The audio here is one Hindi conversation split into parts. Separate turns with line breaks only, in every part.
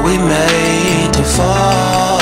we made to fall.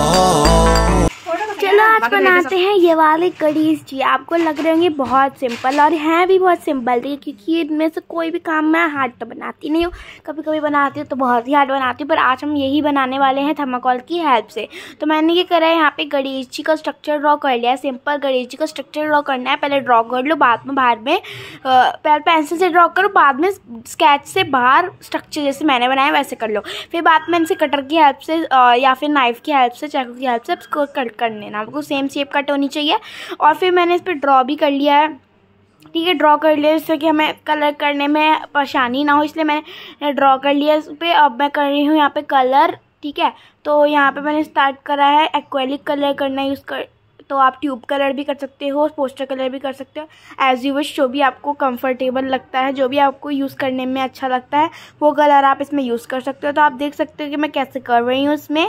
चलो आज बनाते हैं ये वाले कढ़ीज जी। आपको लग रहे होंगे बहुत सिंपल, और हैं भी बहुत सिंपल थी, क्योंकि इनमें से कोई भी काम मैं हार्ड तो बनाती नहीं हूँ। कभी कभी बनाती हूँ तो बहुत ही हार्ड बनाती हूँ, पर आज हम यही बनाने वाले हैं थर्माकोल की हेल्प से। तो मैंने ये करा है, यहाँ पे गणेश जी का स्ट्रक्चर ड्रॉ कर लिया है। सिंपल गणेश जी का स्ट्रक्चर ड्रॉ करना है, पहले ड्रॉ कर लो, बाद में पहले पेंसिल से ड्रॉ करो, बाद में स्केच से बाहर स्ट्रक्चर जैसे मैंने बनाया वैसे कर लो। फिर बाद में इनसे कटर की हेल्प से या फिर नाइफ की हेल्प से, चाकू की हेल्प से इसको कट कर लेना। आपको सेम शेप कट होनी चाहिए। और फिर मैंने इस पर ड्रॉ भी कर लिया है, ठीक है। ड्रॉ कर लिया जिससे कि हमें कलर करने में परेशानी ना हो, इसलिए मैंने ड्रॉ कर लिया इस पर। अब मैं कर रही हूँ यहाँ पे कलर, ठीक है। तो यहाँ पे मैंने स्टार्ट करा है एक्रेलिक कलर करना यूज़ कर। तो आप ट्यूब कलर भी कर सकते हो, पोस्टर कलर भी कर सकते हो, एज यू विश। जो भी आपको कंफर्टेबल लगता है, जो भी आपको यूज़ करने में अच्छा लगता है, वो कलर आप इसमें यूज़ कर सकते हो। तो आप देख सकते हो कि मैं कैसे कर रही हूँ इसमें।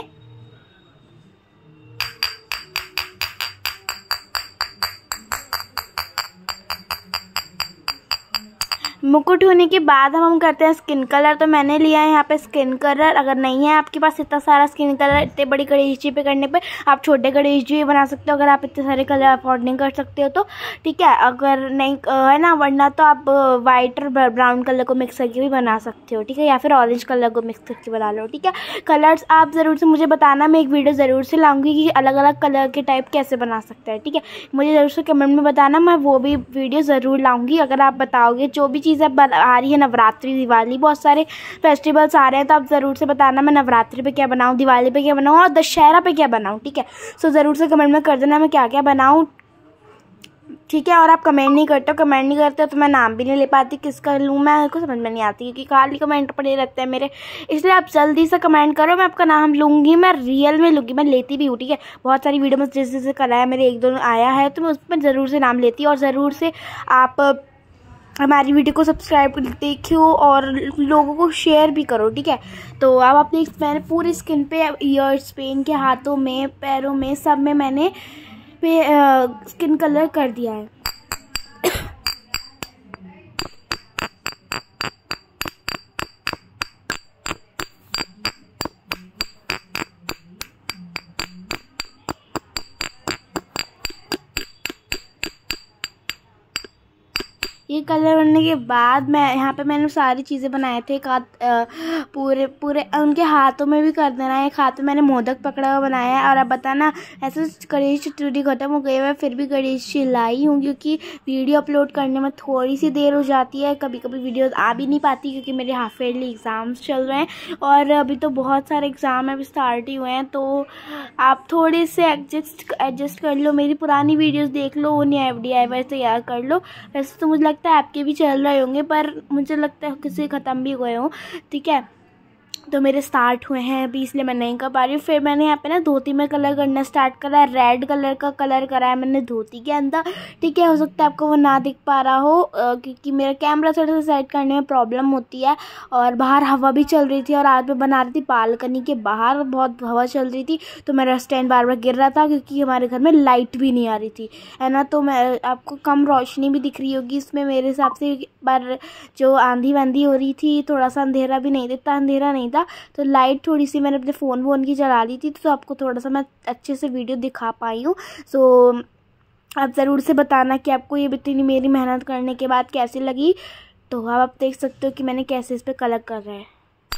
मुकुट होने के बाद हम करते हैं स्किन कलर। तो मैंने लिया है यहाँ पे स्किन कलर। अगर नहीं है आपके पास इतना सारा स्किन कलर, इतने बड़ी गणेश जी पे करने पे आप छोटे गणेश जी बना सकते हो, अगर आप इतने सारे कलर अफोर्ड नहीं कर सकते हो तो, ठीक है। अगर नहीं है ना, वरना तो आप वाइट और ब्राउन कलर को मिक्स करके भी बना सकते हो, ठीक है, या फिर ऑरेंज कलर को मिक्स करके बना लो, ठीक है। कलर्स आप ज़रूर से मुझे बताना, मैं एक वीडियो ज़रूर से लाऊंगी कि अलग अलग कलर के टाइप कैसे बना सकते हैं, ठीक है। मुझे ज़रूर से कमेंट में बताना, मैं वो भी वीडियो ज़रूर लाऊंगी। अगर आप बताओगे जो भी चीज़ आ रही है, नवरात्रि, दिवाली, बहुत सारे फेस्टिवल्स आ रहे हैं, तो आप ज़रूर से बताना मैं नवरात्रि पे क्या बनाऊँ, दिवाली पे क्या बनाऊँ और दशहरा पे क्या बनाऊँ, ठीक है। सो ज़रूर से कमेंट में कर देना मैं क्या क्या बनाऊँ, ठीक है। और आप कमेंट नहीं करते हो, कमेंट नहीं करते हो तो मैं नाम भी नहीं ले पाती, किसका लूँ मैं को समझ में नहीं आती, क्योंकि खाली कमेंट पड़े रहते हैं मेरे। इसलिए आप जल्दी से कमेंट करो, मैं आपका नाम लूँगी, मैं रियल में लूँगी, मैं लेती भी हूँ, ठीक है। बहुत सारी वीडियो में जैसे जैसे कराया मेरे एक दो आया है, तो मैं उस पर ज़रूर से नाम लेती हूँ। और ज़रूर से आप हमारी वीडियो को सब्सक्राइब देखियो और लोगों को शेयर भी करो, ठीक है। तो अब आप देख, मैंने पूरी स्किन पे, ईयर्स पे, इनके हाथों में, पैरों में, सब में मैंने स्किन कलर कर दिया है। ये कलर बनने के बाद मैं यहाँ पे मैंने सारी चीज़ें बनाए थे। पूरे उनके हाथों में भी कर देना है। एक हाथ में मैंने मोदक पकड़ा हुआ बनाया है। और अब बताना, ऐसे गणेश चतुर्थी खत्म हो गई है, फिर भी गणेश जी लाई हूँ, क्योंकि वीडियो अपलोड करने में थोड़ी सी देर हो जाती है, कभी कभी वीडियोस आ भी नहीं पाती, क्योंकि मेरे हाफ ईयरली एग्ज़ाम्स चल रहे हैं और अभी तो बहुत सारे एग्ज़ाम अभी स्टार्ट ही हुए हैं। तो आप थोड़े से एडजस्ट कर लो, मेरी पुरानी वीडियोज़ देख लो, उन्हें DIY तैयार कर लो। वैसे तो मुझे लगता है आपके भी चल रहे होंगे, पर मुझे लगता है किसी ख़त्म भी हुए हों, ठीक है। तो मेरे स्टार्ट हुए हैं अभी, इसलिए मैं नहीं कर पा रही हूँ। फिर मैंने यहाँ पे ना धोती में कलर करना स्टार्ट करा है। रेड कलर का कलर करा है मैंने धोती के अंदर, ठीक है। हो सकता है आपको वो ना दिख पा रहा हो, क्योंकि मेरा कैमरा थोड़ा सा सेट करने में प्रॉब्लम होती है, और बाहर हवा भी चल रही थी। और आज मैं बना रही थी बालकनी के बाहर, बहुत हवा चल रही थी, तो मेरा स्टैंड बार बार गिर रहा था, क्योंकि हमारे घर में लाइट भी नहीं आ रही थी, है ना। तो मैं आपको कम रोशनी भी दिख रही होगी इसमें मेरे हिसाब से, पर जो आंधी वांधी हो रही थी, थोड़ा सा अंधेरा भी नहीं, इतना अंधेरा नहीं था, तो लाइट थोड़ी सी मैंने अपने फ़ोन की जला ली थी, तो आपको थोड़ा सा मैं अच्छे से वीडियो दिखा पाई हूँ। सो आप ज़रूर से बताना कि आपको ये इतनी मेरी मेहनत करने के बाद कैसी लगी। तो अब आप देख सकते हो कि मैंने कैसे इस पर कलर कर रहा है।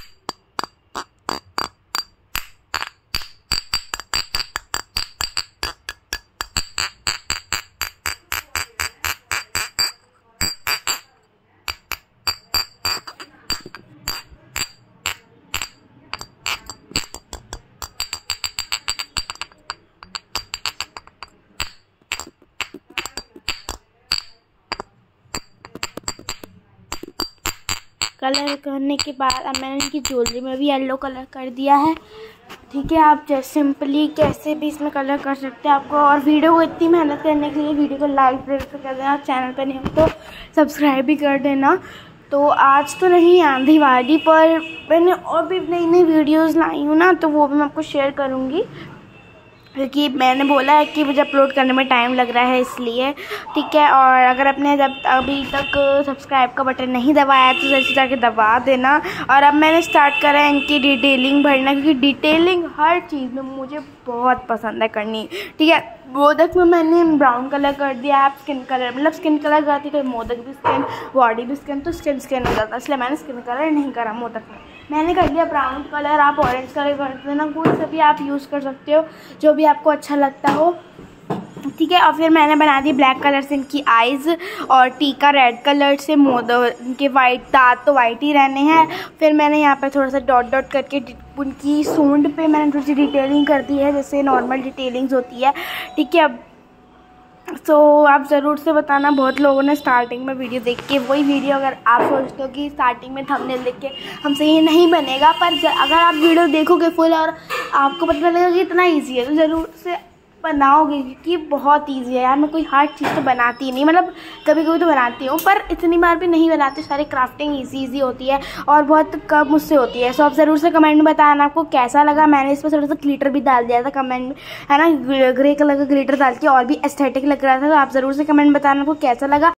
कलर करने के बाद अब मैंने इनकी ज्वेलरी में भी येलो कलर कर दिया है, ठीक है। आप जैसे सिंपली कैसे भी इसमें कलर कर सकते हैं आपको। और वीडियो को इतनी मेहनत करने के लिए वीडियो को लाइक कर देना, चैनल पर नहीं हो तो सब्सक्राइब भी कर देना। तो आज तो नहीं आंधी वाली, पर मैंने और भी नई नई वीडियोज़ लाई हूँ ना, तो वो भी मैं आपको शेयर करूँगी। क्योंकि मैंने बोला है कि मुझे अपलोड करने में टाइम लग रहा है इसलिए, ठीक है। और अगर आपने जब अभी तक सब्सक्राइब का बटन नहीं दबाया तो जल्दी जाके दबा देना। और अब मैंने स्टार्ट करा है इनकी डिटेलिंग भरना, क्योंकि डिटेलिंग हर चीज़ में मुझे बहुत पसंद है करनी, ठीक है। मोदक में मैंने ब्राउन कलर कर दिया, आप स्किन कलर मतलब स्किन कलर करती तो मोदक भी स्किन, बॉडी भी स्किन, तो स्किन हो जाता, इसलिए मैंने स्किन कलर नहीं करा मोदक में। मैंने कर लिया ब्राउन कलर, आप ऑरेंज कलर कर देना, कोई सा भी आप यूज़ कर सकते हो जो भी आपको अच्छा लगता हो, ठीक है। और फिर मैंने बना दी ब्लैक कलर से इनकी आइज़ और टीका रेड कलर से, मोदक इनके वाइट दांत तो वाइट ही रहने हैं। फिर मैंने यहाँ पे थोड़ा सा डॉट डॉट करके उनकी सूंड पे मैंने थोड़ी सी डिटेलिंग कर दी है, जैसे नॉर्मल डिटेलिंग्स होती है, ठीक है। तो आप ज़रूर से बताना, बहुत लोगों ने स्टार्टिंग में वीडियो देख के वही वीडियो, अगर आप सोचते हो कि स्टार्टिंग में थंबनेल देख के हमसे ये नहीं बनेगा, पर अगर आप वीडियो देखोगे फुल और आपको पता लगेगा कि इतना ईजी है, तो ज़रूर से बनाओगे, क्योंकि बहुत ईजी है यार। मैं कोई हार्ड चीज़ तो बनाती नहीं, मतलब कभी कभी तो बनाती हूँ, पर इतनी बार भी नहीं बनाती। सारी क्राफ्टिंग ईजी होती है और बहुत कम मुझसे होती है। सो आप ज़रूर से कमेंट में बताना आपको कैसा लगा। मैंने इस पर थोड़ा सा ग्लिटर भी डाल दिया था कमेंट में, है ना, ग्रे कलर का ग्लिटर डाल के और भी एस्थेटिक लग रहा था। तो आप ज़रूर से कमेंट में बताना आपको कैसा लगा।